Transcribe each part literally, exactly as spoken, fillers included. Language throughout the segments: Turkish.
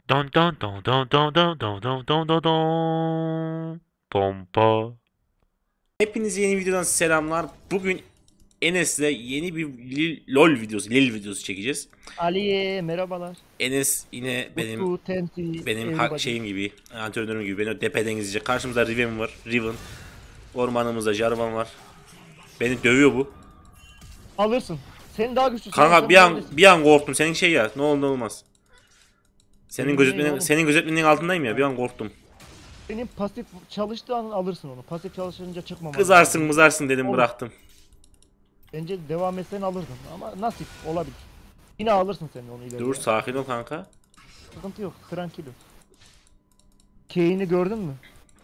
Don don don don don don don don don don don. Pompa. Hepinize yeni videodan selamlar. Bugün Enes'le yeni bir Lil- LOL videosu, Lil videosu çekeceğiz. Aliye merhabalar. Enes yine benim Utku, Tenti, benim ha- everybody. şeyim gibi, antrenörüm gibi beni tepeden izleyecek. Karşımızda Riven var, Riven. Ormanımızda Jarvan var. Beni dövüyor bu. Alırsın. Sen daha güçlüsün. Kanka Sen bir an neredesin? bir an korktum. Senin şey ya, ne olur ne olmaz. Senin Benim gözetmenin neyim oğlum? senin gözetmenin altındayım ya. Bir an korktum. Senin pasif çalıştığı an alırsın onu. Pasif çalışınca çıkmaman Kızarsın, lazım. mızarsın dedim, Olur. bıraktım. Bence devam etsen alırdın ama nasip olabilir. Yine alırsın sen onu ileride. Dur, sakin ol kanka. Sıkıntı yok. Tranquilo. Kane'i gördün mü?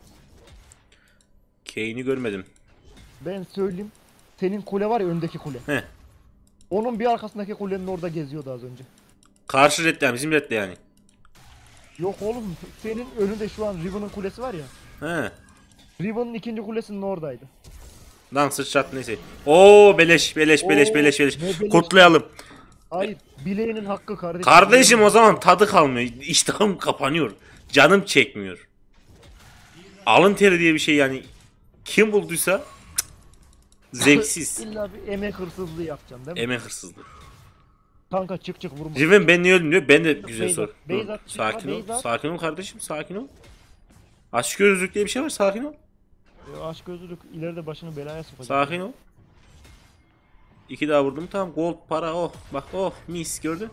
Kane'i görmedim. Ben söyleyeyim. Senin kule var ya, öndeki kule. He. Onun bir arkasındaki kulenin orada geziyordu az önce. Karşı redle, bizim redle yani. Yok oğlum, senin önünde şu an Riven'ın kulesi var ya. He. Riven'ın ikinci kulesinin oradaydı. Lan sıçrat, neyse. Oo, beleş beleş beleş Oo, beleş beleş. ne beleş? Kutlayalım. Hayır, bileğinin hakkı kardeşim. Kardeşim o zaman tadı kalmıyor. İştahım kapanıyor. Canım çekmiyor. Alın teri diye bir şey yani. Kim bulduysa cık, zevksiz. İlla bir emek hırsızlığı yapacaksın değil mi? Emek hırsızlığı. Kanka çık çık vurma. Riven ben niye öldüm diyor. Ben de güzel Beyzat, sor. Dur, Beyzat, çıkma, sakin ol. Beyzat. Sakin ol kardeşim. Sakin ol. Aşk gözlük diye bir şey var. Sakin ol. Ya, aşk gözlülük ileride başını belaya sokacak. Sakin ol. İki daha vurdum, tamam. Gold para, oh. Bak, oh, mis, gördün.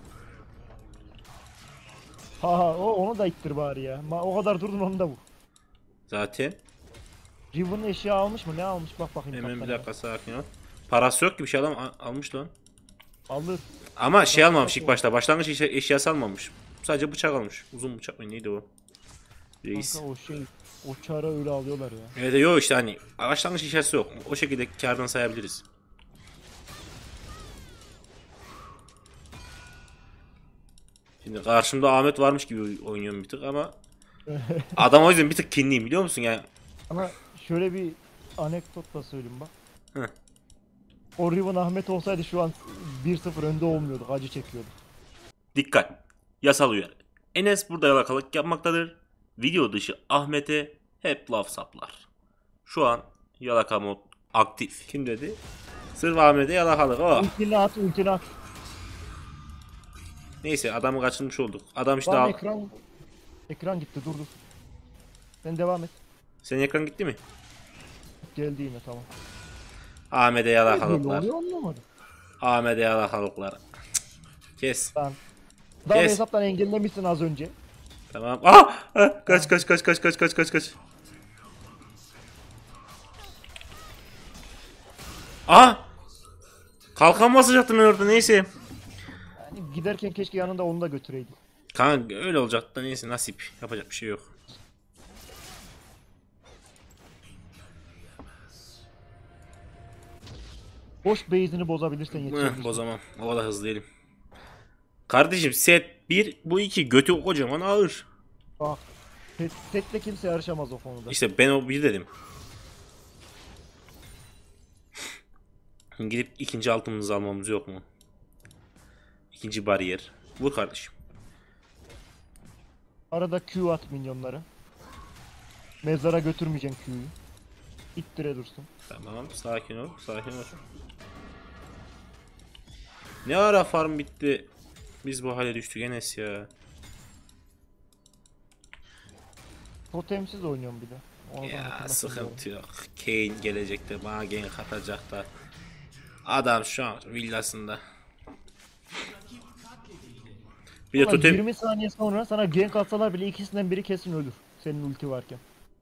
Ha ha, o onu da ittir bari ya. Ma, o kadar durdun, onu da vur. Zaten. Riven'ın eşya almış mı? Ne almış? Bak bakayım. Hemen bir kaptana. dakika, sakin ol. Parası yok ki, bir şey adam al- almış lan. Alır. Ama şey almamış ilk başta. Başlangıç eşya, eşyası almamış. Sadece bıçak almış. Uzun bıçak mı neydi o? Reis. Kanka o şey, o çara öyle alıyorlar ya. Evet, yok işte hani başlangıç eşyası yok. O şekilde kardan sayabiliriz. Şimdi karşımda Ahmet varmış gibi oynuyorum bir tık ama adam o yüzden bir tık kinliyim, biliyor musun yani? Ama şöyle bir anekdot da söyleyeyim bak. Heh. O Riven Ahmet olsaydı şu an bir sıfır önde olmuyorduk. Acı çekiyorduk. Dikkat. Yasal uyarı. Enes burada yalakalık yapmaktadır. Video dışı Ahmet'e hep laf saplar. Şu an yalaka mod aktif. Kim dedi? Sırf Ahmet'e yalakalık. Oh. Ultini at, ultini at. Neyse, adamı kaçırmış olduk. Adam işte Lan al. ekran ekran gitti, dur dur. Sen devam et. Senin ekran gitti mi? Geldi yine, tamam. Ahmet'e Böyle yalakalıklar. oluyor, anlamadım. Ahmet'e yalakalıklar. Kes. Lan. Daha Kes. hesaptan engellemişsin az önce. Tamam. Ah! Ah! Kaç kaç kaç kaç kaç kaç kaç kaç. Ah! Kalkan basacaktım ben orada, neyse. Yani giderken keşke yanında onu da götüreydin. Kanka öyle olacaktı da neyse, nasip. Yapacak bir şey yok. Boş base'ini bozabilirsen Heh, yetişebilirsin. bozamam. O kadar hızlı değilim. Kardeşim set bir, bu iki, götü kocaman ağır. Bak. Set, setle kimse yarışamaz o konuda. İşte ben o bir dedim. Gidip ikinci altımızı almamız yok mu? İkinci bariyer. Vur kardeşim. Arada Q at minyonları. Mezara götürmeyeceksin Q'yu. İttire dursun. Tamam, sakin ol, sakin ol. Ne ara farm bitti? Biz bu hale düştük Enes ya. Totemsiz oynuyorum bir de. Oradan Ya hatırlatırım sıkıntı yok. Kane gelecekti, bana gank atacaklar. Adam şu an villasında. Bir de Ama totem... yirmi saniye sonra sana gank atsalar bile ikisinden biri kesin ölür. Senin ulti varken.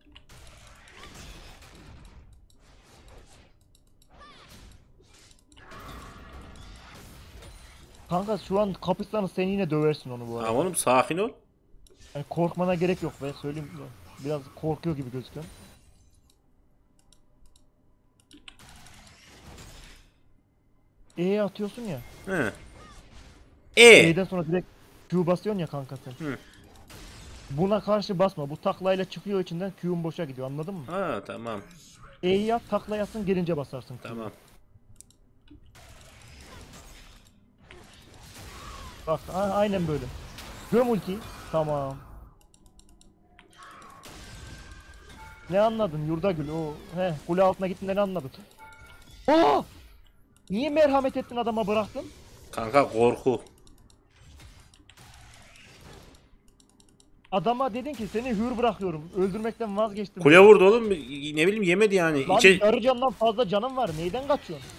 Kanka şu an kapışsanız sen yine döversin onu bu arada. Tamam oğlum, sakin ol. Yani korkmana gerek yok, ben söyleyeyim. Biraz korkuyor gibi gözüküyor. E'ye atıyorsun ya. He. E. E'den sonra direkt Q basıyorsun ya kanka sen. Hı. Buna karşı basma. Bu taklayla çıkıyor içinden, Q'un boşa gidiyor, anladın mı? Ha tamam. E'yi yap, takla yatsın, gelince basarsın Q'yu. Tamam. Bak a- aynen böyle. Göm ultiyi. Tamam. Ne anladın Yurdagül? O he kule altına gittiğinde ne anladın? Aa! Niye merhamet ettin adama bıraktın? Kanka korku. Adama dedin ki seni hür bırakıyorum. Öldürmekten vazgeçtim. Kule vurdu oğlum. Ne bileyim yemedi yani. Lan İçe... yarı candan fazla canım var. Neyden kaçıyorsun?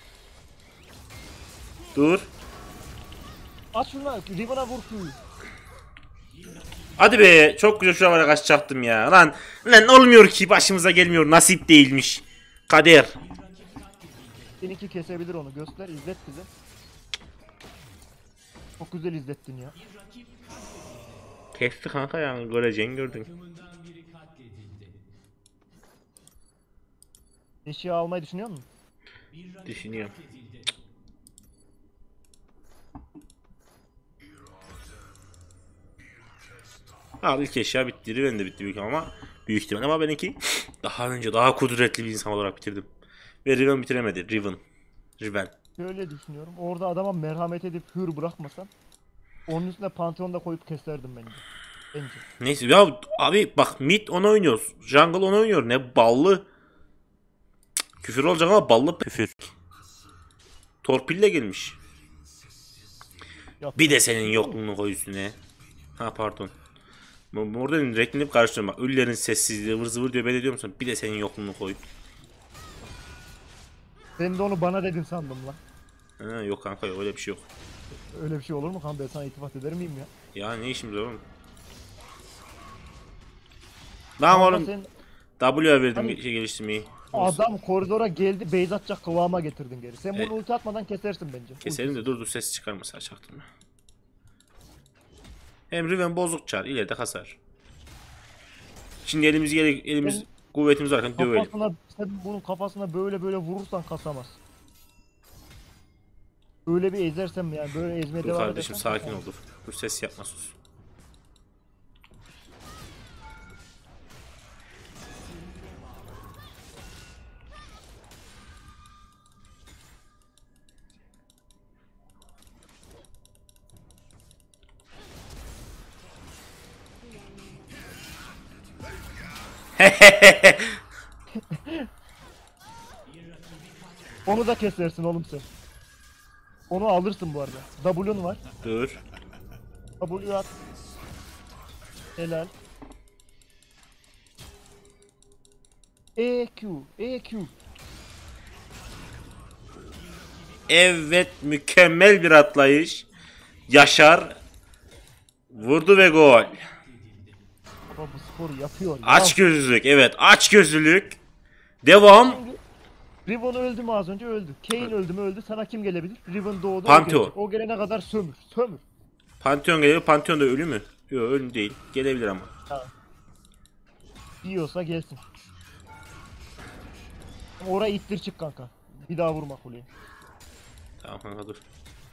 Dur. Aç şunu. Riven'a vur Q'yu. Hadi be. Çok güzel şuralara kaçacaktım ya. Lan, lan olmuyor ki. Başımıza gelmiyor. Nasip değilmiş. Kader. Seninki kesebilir onu. Göster. İzlet bize. Çok güzel izlettin ya. Kesti kanka yani. Göreceğini gördün. Eşya almayı düşünüyor musun? Düşünüyorum. Al ilk eşya bitti. Riven de bitti büyük ama büyük ihtimal ama benimki daha önce daha kudretli bir insan olarak bitirdim. Ve Riven bitiremedi. Riven. Riven. Şöyle düşünüyorum. Orada adama merhamet edip hür bırakmasan onun üstüne Pantheon'da koyup keserdim bence. Bence. Neyse ya abi bak mid onu oynuyoruz. Jungle onu oynuyor. Ne ballı. Cık, küfür olacak ama ballı küfür. Torpille gelmiş. Yap. Bir de senin yokluğunu koy üstüne. Ha pardon. Orada renklenip karıştırma. Ölülerin sessizliği vır zıvır diyor. Ben de diyorum sana bir de senin yokluğunu koy. Sen de onu bana dedin sandım lan. Ha, yok kanka yok öyle bir şey yok. Öyle bir şey olur mu kan? Ben sana iltifat eder miyim ya? Ya ne işimiz var oğlum? Lan Kanka oğlum sen W'ye verdim Hani- şey geliştirmeyi. adam koridora geldi base atacak kıvama getirdin geri. Sen bunu E- ulti atmadan kesersin bence. Keselim de dur dur ses çıkarmasa çaktırma. Hem Riven bozuk çar ileride kasar. Şimdi elimiz gele elimiz Ben- kuvvetimiz varken dövelim. Kafasına, sen bunun kafasına böyle böyle vurursan kasamaz. Öyle bir ezersem yani böyle ezmeye Dur devam kardeşim edersen sakin ol kasamaz. dur. Dur ses yapma sus. Onu da kesersin oğlum sen. Onu alırsın bu arada. W'un var. Dur. W at. Helal. E Q, E Q. Evet mükemmel bir atlayış. Yaşar vurdu ve gol. Baba bu sporu yapıyor ya. Aç gözlülük evet aç gözlülük. Devam. Riven öldü mü az önce öldü. Kayn öldü mü öldü. Sana kim gelebilir? Riven doğdu. o Pantheon. gelecek. O gelene kadar sömür. Sömür. Pantheon geliyor. Pantheon da ölü mü? Yok ölü değil. Gelebilir ama. Diyorsa gelsin. Ama oraya ittir çık kanka. Bir daha vurma kuleye. Tamam kanka dur.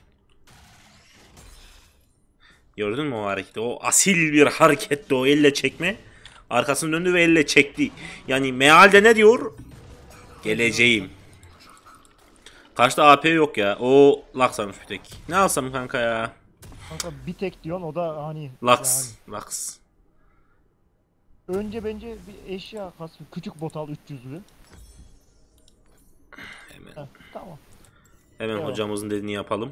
Gördün mü o hareketi? O asil bir hareketti o elle çekme. Arkasını döndü ve elle çekti. Yani mealde ne diyor? Geleceğim. Karşıda A P yok ya. O Lux almış bir tek. Ne alsam kanka ya? Kanka bir tek diyorsun o da hani Lux. Lux. yani. Önce bence bir eşya kas. Küçük bot al üç yüzlü. Hemen. Heh, tamam. Hemen Evet. hocamızın dediğini yapalım.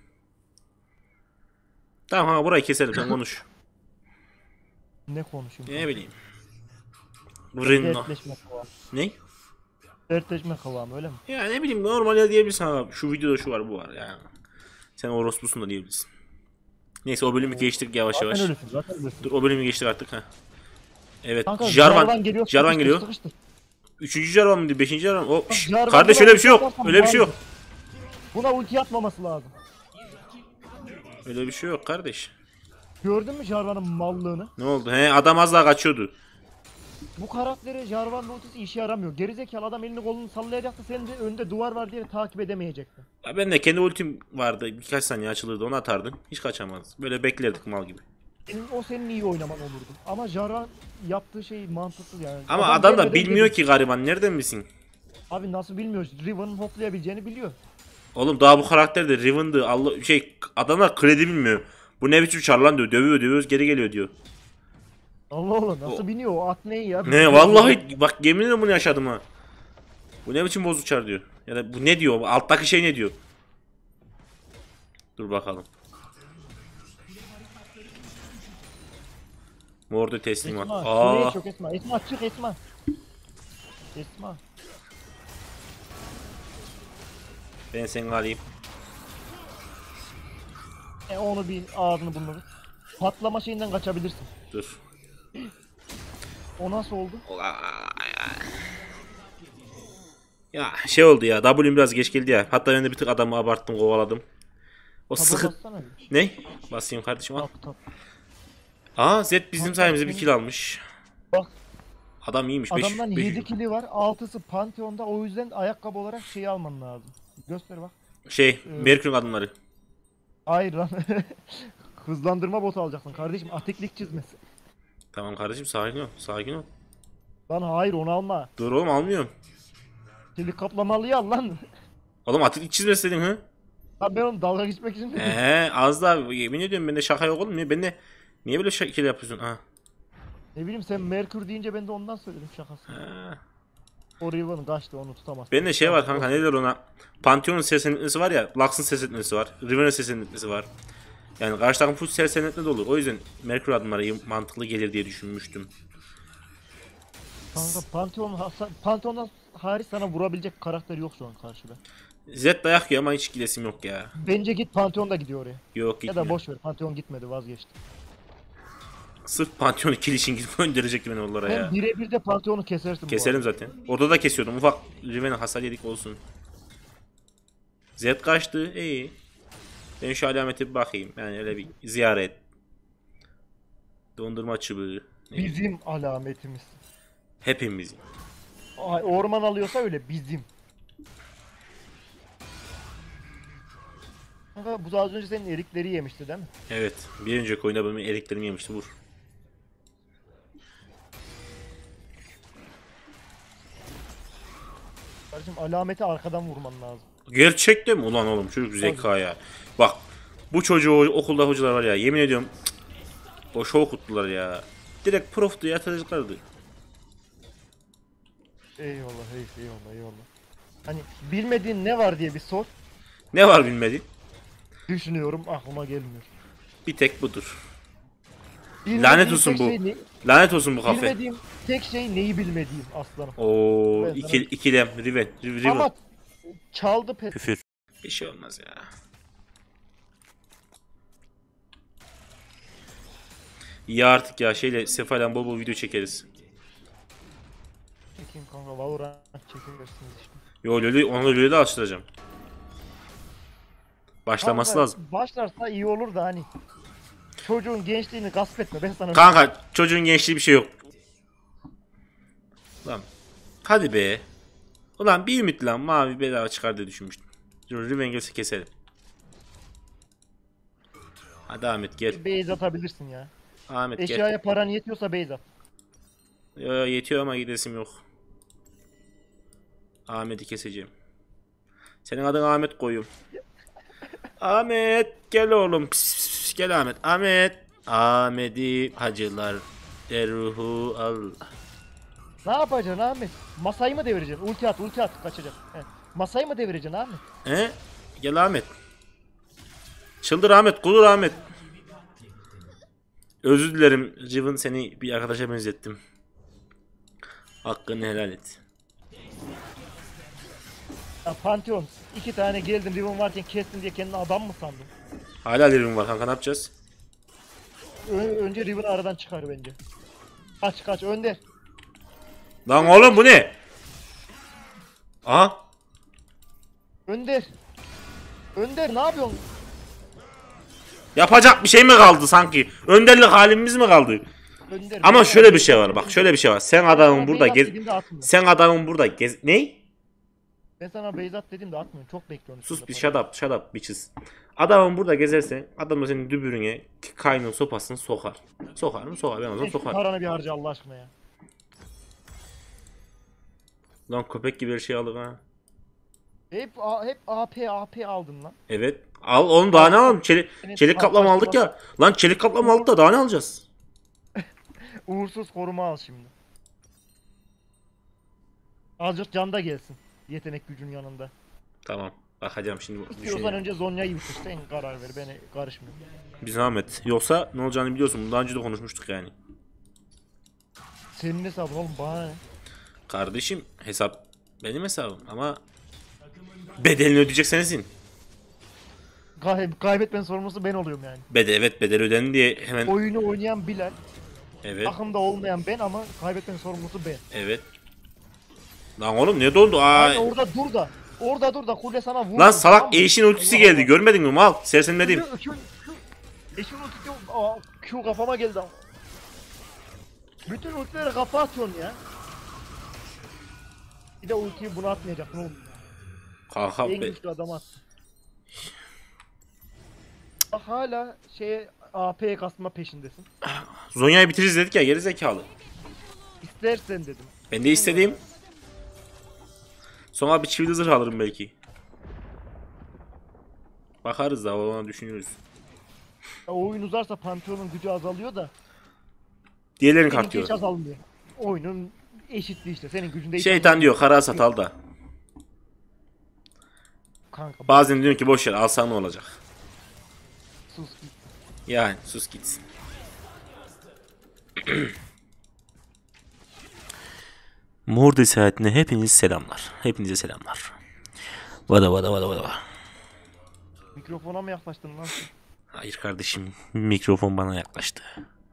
Tamam ha burayı keselim sen konuş. Ne konuşayım? Ne bileyim. Brino. Dertleşme kıvamı. Ne? Dertleşme kıvamı öyle mi? Ya ne bileyim normal ya diyebilirsin abi. Şu videoda şu var bu var yani. Sen orospusun da diyebilirsin. Neyse o bölümü geçtik yavaş Zaten yavaş. öylesin zaten öylesin. Dur o bölümü geçtik artık ha. Evet Kanka Jarvan. geliyor. Jarvan sıkıştır, geliyor. sıkıştır. Üçüncü Jarvan mıydı? Beşinci Jarvan. O şşş, Jarvan kardeş buna öyle bir şey ulti yok. atarsan Öyle bir şey yok. vardır. Buna ulti atmaması lazım. Öyle bir şey yok kardeş. Gördün mü Jarvan'ın mallığını? Ne oldu? He adam az daha kaçıyordu. Bu karakteri Jarvan'ın ultisi işe yaramıyor. Gerizekalı adam elini kolunu sallayacaktı. Senin de önünde duvar var diye takip edemeyecektin. Ya ben de kendi ultim vardı. Birkaç saniye açılırdı onu atardın. Hiç kaçamaz. Böyle beklerdik mal gibi. Senin, o senin iyi oynaman olurdu. Ama Jarvan yaptığı şey mantıksız yani. Ama adam da gelmeden bilmiyor gelip- ki gariban. Nereden bilsin? Abi nasıl bilmiyor? Riven'ın hoplayabileceğini biliyor. Oğlum daha bu karakter de Riven'dı. Allah şey adamlar kredi bilmiyor. Bu ne biçim çar lan diyor. Dövüyor dövüyoruz geri geliyor diyor. Allah Allah nasıl O- biniyor o at ne ya? Ne vallahi bak yemin ederim bunu yaşadım ha. Bu ne biçim bozuk çar diyor. Ya da bu ne diyor? Alttaki şey ne diyor? Dur bakalım. Mordu teslimat. Esma, Aa, şuraya çok Esma. Esma çık Esma. Esma. ben seni alayım. E onu bir ağzını burnunu. Patlama şeyinden kaçabilirsin. Dur. O nasıl oldu? Ya şey oldu ya. W'm biraz geç geldi ya. Hatta ben de bir tık adamı abarttım, kovaladım. O Taba sıkı... bassana bir. Ne? Basayım kardeşim al. Tap tap. Aa Zed bizim Bak, sayemizde bir bak, kill almış. Bak Adam iyiymiş. beş, adamdan beş, yedi kili var. altısı Pantheon'da o yüzden ayakkabı olarak şeyi alman lazım. Göster bak. Şey, Merkür'ün adımları. Hayır lan. Hızlandırma botu alacaksın kardeşim. Atiklik çizmesi. Tamam kardeşim sakin ol. Sakin ol. Lan hayır onu alma. Dur oğlum almıyorum. Çelik kaplamalıyı al lan. Oğlum atık çizmesi dedin ha? Lan ben onu dalga geçmek için dedim. Eee az daha yemin ediyorum bende şaka yok oğlum. Niye, ben de, niye böyle şekil yapıyorsun? Ha. Ne bileyim sen Merkür deyince ben de ondan söyledim şakası. Ha. O Riven kaçtı onu tutamaz. Bende şey var kanka ne derler ona? Pantheon'un seslendirmesi var ya. Lux'ın seslendirmesi var. Riven'ın seslendirmesi var. Yani karşı takım full seslendirme de olur. O yüzden Merkür adımları iyi- mantıklı gelir diye düşünmüştüm. Kanka Pantheon hasa- Pantheon'dan hariç sana vurabilecek karakter yok şu an karşıda. Zed dayak yiyor ama hiç gidesim yok ya. Bence git Pantheon da gidiyor oraya. Yok Ya gitmiyor. da boş ver Pantheon gitmedi vazgeçti. Sırf Pantheon'u kill için gidip gönderecekti beni oralara ya. Hem birebir de Pantheon'u kesersin bu Keserim arada. zaten. Orada da kesiyordum. Ufak Riven'e hasar yedik olsun. Zed kaçtı. İyi. Ben şu alamete bir bakayım. Yani öyle bir ziyaret. Dondurma çubuğu. Ne? Bizim alametimiz. Hepimiz. Ay, orman alıyorsa öyle bizim. Kanka bu da az önce senin erikleri yemişti değil mi? Evet. Bir önceki oyunda benim eriklerimi yemişti. Vur. Kardeşim alameti arkadan vurman lazım. Gerçekten mi? Ulan oğlum çocuk zeka ya. Bak. Bu çocuğu okulda hocalar var ya. Yemin ediyorum. Cık, o şov okuttular ya. Direkt prof diye atacaklardı. Eyvallah hey, eyvallah eyvallah. Hani bilmediğin ne var diye bir sor. Ne var bilmedi? Düşünüyorum aklıma gelmiyor. Bir tek budur. Bilmediğim Lanet olsun tek bu. Şey ne- Lanet olsun bu kafe. bilmediğim tek şey neyi bilmediğim aslanım. Oo, Ben iki, sana- ikilem, Riven, Riven. Ama çaldı pet. Küfür. Bir şey olmaz ya. Ya artık ya şeyle Sefa'yla bol bol video çekeriz. Çekeyim kanka Valorant çekebilirsiniz işte. Yo Lölü, onu Lölü'ye de alıştıracağım. Başlaması Kanka, lazım. Başlarsa iyi olur da hani. Çocuğun gençliğini gasp etme ben sana. Kanka çocuğun gençliği bir şey yok. Lan hadi be. Ulan bir ümit lan mavi bedava çıkar diye düşünmüştüm. Dur Riven gelse keselim. Hadi Ahmet gel. Base atabilirsin ya. Ahmet gel. Eşyaya paran yetiyorsa base at. Yo, yo, yetiyor ama gidesim yok. Ahmet'i keseceğim. Senin adın Ahmet koyuyorum. Ahmet gel oğlum. Pis, pis, pis, gel Ahmet. Ahmet. Ahmet'i hacılar. Deruhu Allah. Ne yapacaksın Ahmet? Masayı mı devireceksin? Ulti at, ulti at kaçacak. He. Masayı mı devireceksin Ahmet? He? Gel Ahmet. Çıldır Ahmet. Kulur Ahmet. Özür dilerim. Riven seni bir arkadaşa benzettim. Hakkını helal et. Ya Pantheon iki tane geldin Riven varken kestin diye kendini adam mı sandın? Hala Riven var kanka ne yapacağız? Ö- önce Riven'ı aradan çıkar bence. Kaç kaç Önder. Lan oğlum bu ne? Aha. Önder. Önder ne yapıyorsun? Yapacak bir şey mi kaldı sanki? Önderlik halimiz mi kaldı? Önder. Ama ben- şöyle bir şey var bak şöyle bir şey var. Sen adamın Sana burada Beyzat gez... dediğimde atmıyor. Sen adamın burada gez... Ney? Ben sana Beyzat dediğimde atmıyorum. Çok bekliyorum. Sus bir üstünde shut up shut up bitches. Adamın burada gezersen adam da senin dübürüne kaynın sopasını sokar. Sokar mı? Sokar. Ben o zaman para. Şu sokar. paranı bir harca Allah aşkına ya. Lan köpek gibi bir şey aldık ha. Hep A- hep A P A P aldın lan. Evet. Al onu daha ne alalım? Çelik, Evet, çelik kaplama aldık ya. Lan çelik kaplama aldık da daha ne alacağız? Uğursuz koruma al şimdi. Azıcık can da gelsin. Yetenek gücün yanında. Tamam. Bakacağım şimdi. İstiyorsan Düşüneceğim. önce Zonya'yı bitir. Sen karar ver. Beni karışmıyor. Bir zahmet. Yoksa ne olacağını biliyorsun. Bunu daha önce de konuşmuştuk yani. Senin hesabın oğlum bana ne? Kardeşim hesap benim hesabım ama bedelini ödeyecek sensin. Kay kaybetmenin sorumlusu ben oluyorum yani. Bedel evet bedel ödendi diye hemen Oyunu oynayan Bilal, evet takımda olmayan ben ama kaybetmenin sorumlusu ben. evet. Lan oğlum ne doldu? Aa. Aynen orada dur da. Orada dur da kule sana vur. Lan salak eşin ultisi geldi. Görmedin mi mal? Sersemledim. Eşin ultisi aa, Q kafama geldi ama. Bütün ultileri kafa atıyorsun ya. Bir de ultiyi buna atmayacaksın oğlum. Kanka En be. güçlü adam at. Bak hala şeye A P kasma peşindesin. Zonya'yı bitiririz dedik ya geri zekalı. İstersen dedim. Ben de istediğim. Sonra bir çivili zırh alırım belki. Bakarız da ona düşünürüz. Ya, oyun uzarsa Pantheon'un gücü azalıyor da. Diğerlerini Seninki hiç kartıyor. azalmıyor. Oyunun eşitliği işte. Senin gücünde hiç Şeytan diyor kara sat al da. kanka. Bazen diyor ki boş ver alsan ne olacak. Sus git. Yani sus gitsin. Murdi seyahatine hepiniz selamlar. Hepinize selamlar. Vada vada vada vada. Mikrofona mı yaklaştın lan? sen? Hayır kardeşim mikrofon bana yaklaştı.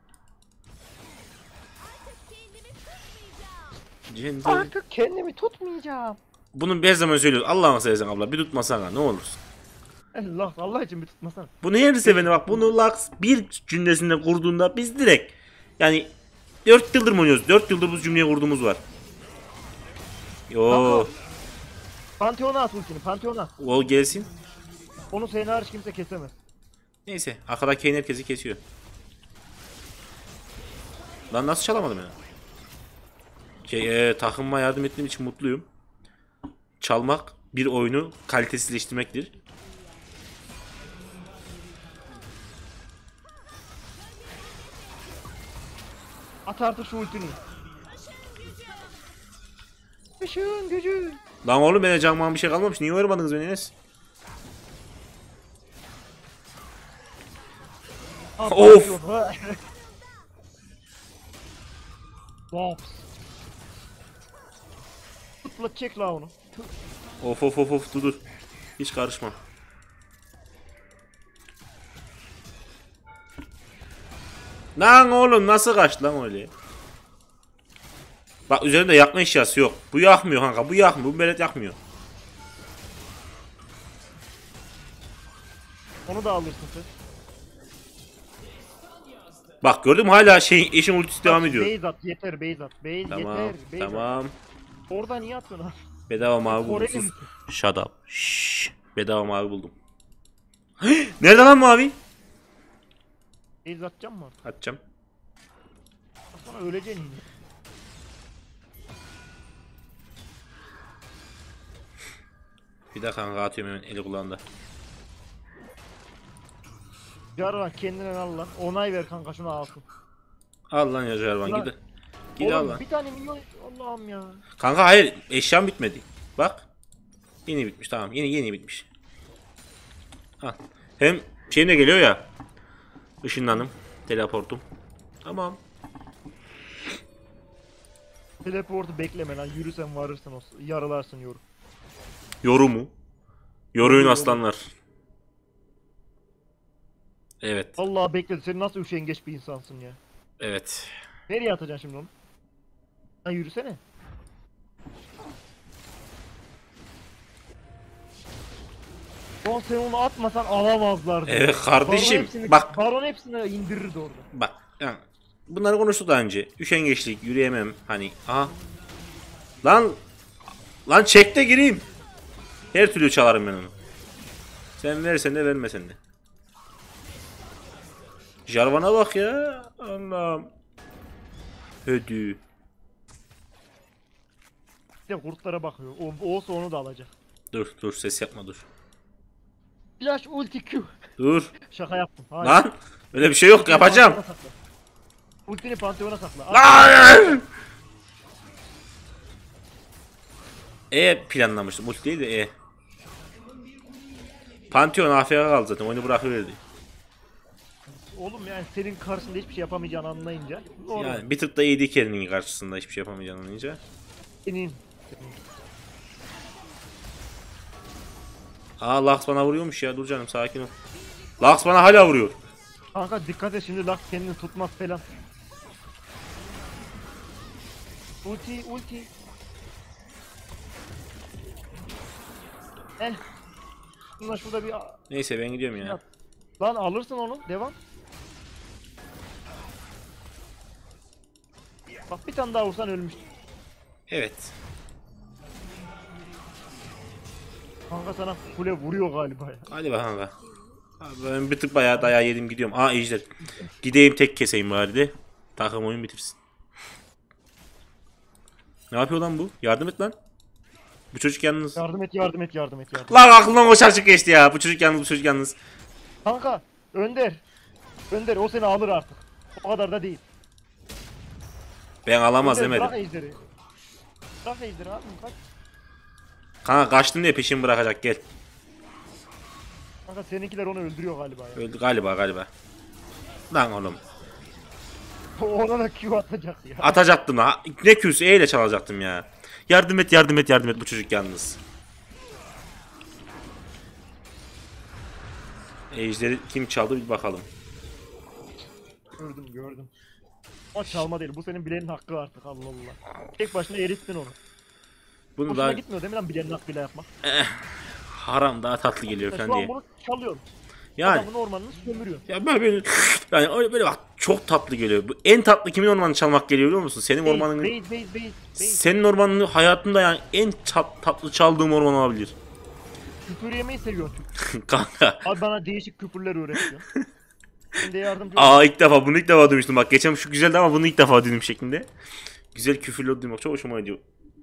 Cennet. Artık kendimi tutmayacağım. Bunu her zaman söylüyoruz. Allah'ını seversen abla bir tutmasana ne olursun. Allah Allah için bir tutmasana. Bunu her seferinde bak bunu Lux bir cümlesinde kurduğunda biz direkt yani dört yıldır mı oynuyoruz? dört yıldır bu cümleyi kurduğumuz var. Yo, Pantheon'a at ultini. Pantheon'a. o gelsin. Onu seni hariç kimse kesemez. Neyse arkada Kane herkesi kesiyor. Lan nasıl çalamadım ya? Şey, e, takımıma yardım ettiğim için mutluyum. Çalmak bir oyunu kalitesizleştirmektir. At artık şu ultini. Işığın gücü. Lan oğlum bana canmağım bir şey kalmamış. Niye uyarmadınız beni Enes? At Of. Pantheon. Bops. Tutla çek la onu. Of of of of dur dur. Hiç karışma. Lan oğlum nasıl kaçtı lan öyle? Bak üzerinde yakma eşyası yok. Bu yakmıyor kanka bu yakmıyor. Bu belet yakmıyor. Onu da alırsın sen. Bak gördün mü hala şey eşin ultisi devam ediyor. Base at yeter base at. Base Tamam yeter. Base at. tamam. Orada niye atıyorsun ha? Bedava mavi buldum. Koreli Sus. misin? Shut up. Şşş. Bedava mavi buldum. Nerede lan mavi? Base atacağım mı? Atacağım. Sonra öleceksin yine. Bir dakika kanka atıyorum hemen eli kulağında. Jarvan kendinden al lan. Onay ver kanka şunu alsın. Al lan ya Jarvan Lan. gidi. Gidi al Oğlum lan. bir tane milyon Allah'ım ya. Kanka hayır eşyam bitmedi. Bak. Yeni bitmiş tamam yeni yeni bitmiş. Al. Hem şeyim de geliyor ya. Işınlanım. Teleportum. Tamam. Teleportu bekleme lan yürüsen varırsın o yaralarsın yoru. Yorumu. Yoruyun Yoru. aslanlar. Evet. Allah bekledi sen nasıl üşengeç bir insansın ya. Evet. Nereye atacaksın şimdi onu? Lan yürüsene. Lan sen onu atmasan alamazlardı. Evet kardeşim, Baron hepsini, bak. Baron hepsini indirirdi orada. Bak. Yani, bunları konuştuk daha önce. Üşengeçlik, yürüyemem. Hani. Aha. Lan. Lan çek de gireyim. Her türlü çalarım ben onu. Sen versen de vermesen de. Jarvan'a bak ya. Allah'ım. Ödü. Bir de kurtlara bakıyor. O, olsa onu da alacak. Dur dur ses yapma dur. Flash ulti Q. Dur. Şaka yaptım. Hayır. Lan. Öyle bir şey yok, yapacağım. Pantheon'a sakla. Ultini Pantheon'a sakla. Al. Hayır. E planlamıştım. Ulti değil de E. Pantheon A F K kaldı zaten. Oyunu bırakıverdi. Oğlum yani senin karşında hiçbir şey yapamayacağını anlayınca. Doğru. Yani bir tık da iyiydi Keren'in karşısında hiçbir şey yapamayacağını anlayınca. Senin. Aa Lux bana vuruyormuş ya. Dur canım, sakin ol. Lux bana hala vuruyor. Kanka dikkat et şimdi Lux kendini tutmaz falan. Ulti ulti. Eh. Şuna şurada bir... Neyse ben gidiyorum ya. Lan alırsın onu. Devam. Bak bir tane daha vursan ölmüştün. Evet. Kanka sana kule vuruyor galiba ya. Hadi bakalım. Abi ben bir tık bayağı dayağı yedim, gidiyorum. Aa ejder. Gideyim tek keseyim bari de. Takım oyun bitirsin. Ne yapıyor lan bu? Yardım et lan. Bu çocuk yalnız. Yardım et yardım et yardım et yardım et. Lan aklımdan o şarkı geçti ya. Bu çocuk yalnız, bu çocuk yalnız. Kanka Önder. Önder o seni alır artık. O kadar da değil. Ben alamaz Önder, demedim. bırak ejderi. Bırak ejderi abi kaç. Kanka kaçtın diye peşimi bırakacak, gel. Kanka seninkiler onu öldürüyor galiba ya. Öldü galiba galiba. Lan oğlum. Ona da Q atacak ya. Atacaktım ha. Ne kürsü E ile çalacaktım ya. Yardım et yardım et yardım et, bu çocuk yalnız. Ejderi kim çaldı bir bakalım. Gördüm gördüm. O çalma değil bu senin bilenin hakkı artık Allah Allah. Tek başına erittin onu. Bunu Hoşuna daha gitmiyor değil mi lan bilenin hakkıyla yapmak? haram, daha tatlı geliyor Ya falan şu an diye. bunu çalıyorum. Yani Adamın ormanını sömürüyor. ya böyle böyle yani öyle böyle bak, çok tatlı geliyor. Bu en tatlı kimin ormanını çalmak geliyor biliyor musun? Senin ormanını. Base base base base. Senin ormanını hayatımda yani en tat, tatlı çaldığım orman olabilir. Küfür yemeyi seviyor. Kanka. Abi bana değişik küfürler öğretiyor. Şimdi yardımcı Aa ilk defa bunu ilk defa duymuştum. Bak geçen şu güzeldi ama bunu ilk defa duydum şeklinde. Güzel küfürler duymak çok hoşuma gidiyor.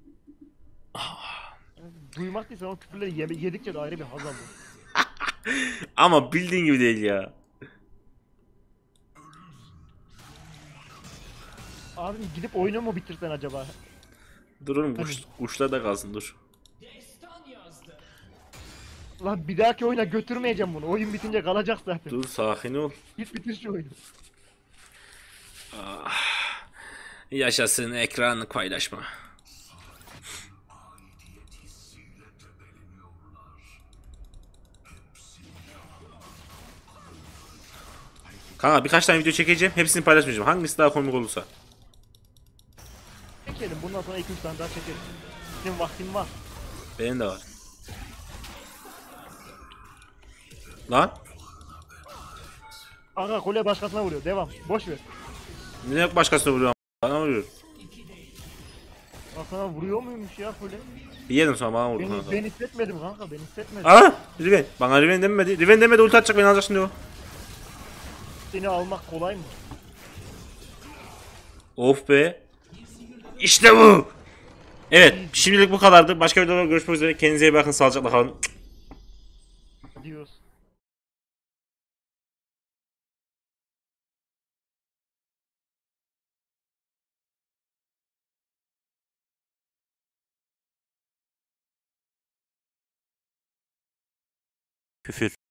Duymak değil sen o küfürleri yeme, yedikçe de ayrı bir haz alıyor. Ama bildiğin gibi değil ya. Abi gidip oyunu mu bitirsen acaba? Dur oğlum, kuş, kuşlar da kalsın dur. Lan bir dahaki oyuna götürmeyeceğim bunu. Oyun bitince kalacak zaten. Dur sakin ol. Git bitir şu oyunu. Yaşasın ekranı paylaşma. Kanka birkaç tane video çekeceğim. Hepsini paylaşmayacağım. Hangisi daha komik olursa. Çekelim bundan sonra iki üç tane daha çekelim. Senin vaktin var. Benim de var. Lan. Aga kule başkasına vuruyor. Devam. Boş ver. Ne başkasına vuruyor? Bana vuruyor. Bak sana vuruyor muymuş ya kule? Bir yedim sonra bana vurdu. Ben, kanka. ben hissetmedim kanka ben hissetmedim. Aa! Riven. Bana Riven demedi. Riven demedi, ulti atacak, beni alacak şimdi o. Seni almak kolay mı? Of be. İşte bu. Evet, şimdilik bu kadardı. Başka videoda görüşmek üzere. Kendinize iyi bakın. Sağlıcakla kalın. Diyoruz. Küfür.